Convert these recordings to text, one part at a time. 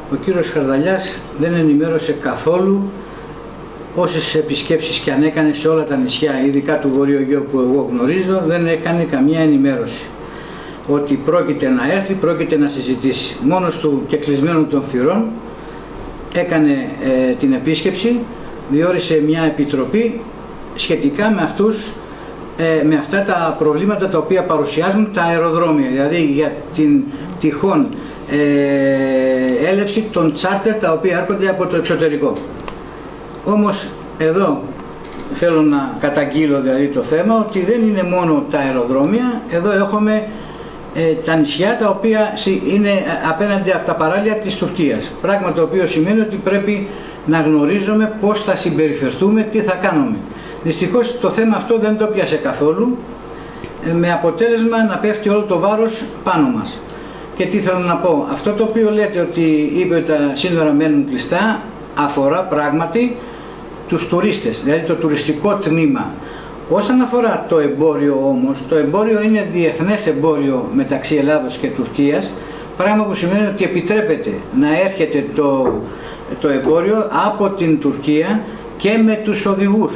ο κύριος Χαρδαλιάς δεν ενημέρωσε καθόλου, όσες επισκέψεις και αν έκανε σε όλα τα νησιά, ειδικά του Βορείου Αιγαίου που εγώ γνωρίζω, δεν έκανε καμία ενημέρωση ότι πρόκειται να έρθει, πρόκειται να συζητήσει. Μόνος του και κλεισμένων των θυρών έκανε την επίσκεψη, διόρισε μια επιτροπή σχετικά με αυτά τα προβλήματα τα οποία παρουσιάζουν τα αεροδρόμια, δηλαδή για την τυχόν έλευση των τσάρτερ τα οποία έρχονται από το εξωτερικό. Όμως εδώ θέλω να καταγγείλω δηλαδή το θέμα ότι δεν είναι μόνο τα αεροδρόμια, εδώ έχουμε τα νησιά τα οποία είναι απέναντι από τα παράλια της Τουρκίας, πράγμα το οποίο σημαίνει ότι πρέπει να γνωρίζουμε πώς θα συμπεριφερθούμε, τι θα κάνουμε. Δυστυχώς το θέμα αυτό δεν το πιάσε καθόλου, με αποτέλεσμα να πέφτει όλο το βάρος πάνω μας. Και τι θέλω να πω, αυτό το οποίο λέτε ότι είπε ότι τα σύνορα μένουν κλειστά, αφορά πράγματι τους τουρίστες, δηλαδή το τουριστικό τμήμα. Όσον αφορά το εμπόριο όμως, το εμπόριο είναι διεθνές εμπόριο μεταξύ Ελλάδος και Τουρκίας, πράγμα που σημαίνει ότι επιτρέπεται να έρχεται το εμπόριο από την Τουρκία και με τους οδηγούς.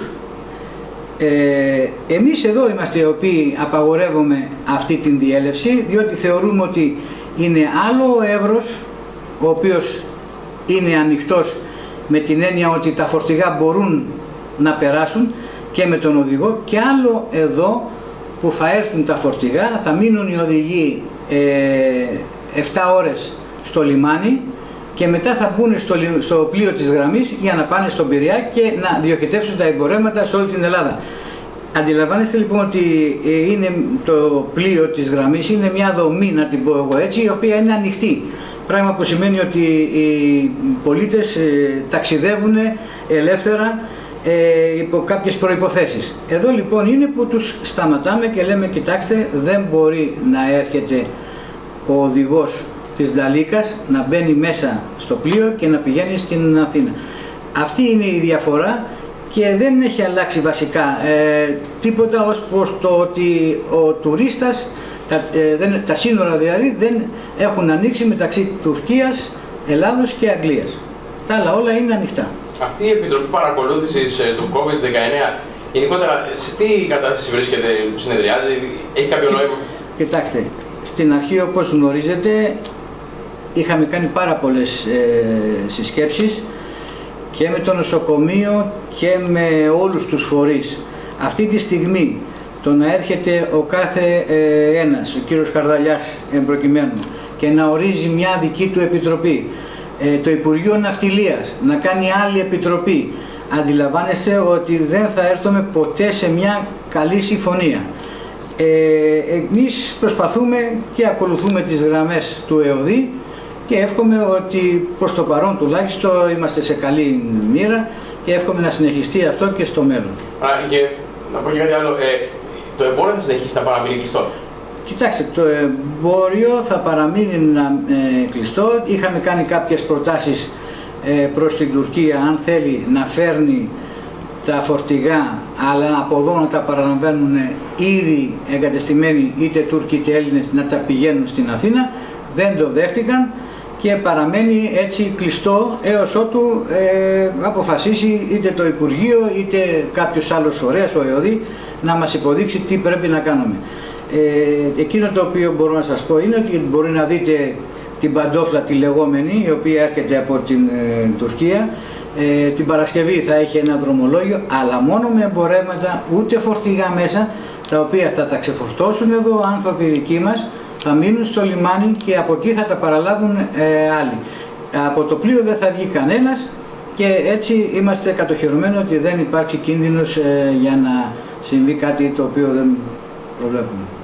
Εμείς εδώ είμαστε οι οποίοι απαγορεύουμε αυτή την διέλευση, διότι θεωρούμε ότι είναι άλλο ο Εύρος, ο οποίος είναι ανοιχτός με την έννοια ότι τα φορτηγά μπορούν να περάσουν και με τον οδηγό, και άλλο εδώ που θα έρθουν τα φορτηγά, θα μείνουν οι οδηγοί 7 ώρες στο λιμάνι και μετά θα μπουν στο πλοίο της γραμμής για να πάνε στον Πειραιά και να διοχετεύσουν τα εμπορεύματα σε όλη την Ελλάδα. Αντιλαμβάνεστε λοιπόν ότι είναι το πλοίο της γραμμής, είναι μια δομή, να την πω εγώ έτσι, η οποία είναι ανοιχτή. Πράγμα που σημαίνει ότι οι πολίτες ταξιδεύουν ελεύθερα υπό κάποιες προϋποθέσεις. Εδώ λοιπόν είναι που τους σταματάμε και λέμε, κοιτάξτε, δεν μπορεί να έρχεται ο οδηγός της Νταλίκας να μπαίνει μέσα στο πλοίο και να πηγαίνει στην Αθήνα. Αυτή είναι η διαφορά και δεν έχει αλλάξει βασικά τίποτα ως προς το ότι ο τουρίστας, τα σύνορα δηλαδή δεν έχουν ανοίξει μεταξύ Τουρκίας, Ελλάδος και Αγγλίας. Τα άλλα όλα είναι ανοιχτά. Αυτή η Επιτροπή Παρακολούθησης του COVID-19 γενικότερα σε τι κατάσταση βρίσκεται, συνεδριάζει, έχει κάποιο νόημα? Κοιτάξτε, στην αρχή όπως γνωρίζετε είχαμε κάνει πάρα πολλές συσκέψεις και με το νοσοκομείο και με όλους τους φορείς. Αυτή τη στιγμή το να έρχεται ο κάθε ένας, ο κύριος Χαρδαλιάς εμπροκειμένου, και να ορίζει μια δική του επιτροπή, το Υπουργείο Ναυτιλίας να κάνει άλλη επιτροπή, αντιλαμβάνεστε ότι δεν θα έρθουμε ποτέ σε μια καλή συμφωνία. Εμείς προσπαθούμε και ακολουθούμε τις γραμμές του ΕΟΔΗ και εύχομαι ότι προς το παρόν τουλάχιστον είμαστε σε καλή μοίρα και εύχομαι να συνεχιστεί αυτό και στο μέλλον. Και να πω και κάτι άλλο, το εμπόριο θα συνεχίσει να παραμείνει κλειστό? Κοιτάξτε, το εμπόριο θα παραμείνει κλειστό. Είχαμε κάνει κάποιες προτάσεις προς την Τουρκία, αν θέλει να φέρνει τα φορτηγά, αλλά από εδώ να τα παραλαμβάνουν ήδη εγκατεστημένοι είτε Τούρκοι είτε Έλληνες, να τα πηγαίνουν στην Αθήνα. Δεν το δέχτηκαν και παραμένει έτσι κλειστό έως ότου αποφασίσει είτε το Υπουργείο είτε κάποιος άλλος φορέας, ο ΕΟΔΗ, να μας υποδείξει τι πρέπει να κάνουμε. Εκείνο το οποίο μπορώ να σας πω είναι ότι μπορεί να δείτε την παντόφλα τη λεγόμενη, η οποία έρχεται από την Τουρκία. Την Παρασκευή θα έχει ένα δρομολόγιο, αλλά μόνο με εμπορεύματα, ούτε φορτηγά μέσα, τα οποία θα τα ξεφορτώσουν εδώ άνθρωποι δικοί μας, θα μείνουν στο λιμάνι και από εκεί θα τα παραλάβουν άλλοι. Από το πλοίο δεν θα βγει κανένας και έτσι είμαστε κατοχυρωμένοι ότι δεν υπάρχει κίνδυνος για να συμβεί κάτι το οποίο δεν προβλέπουμε.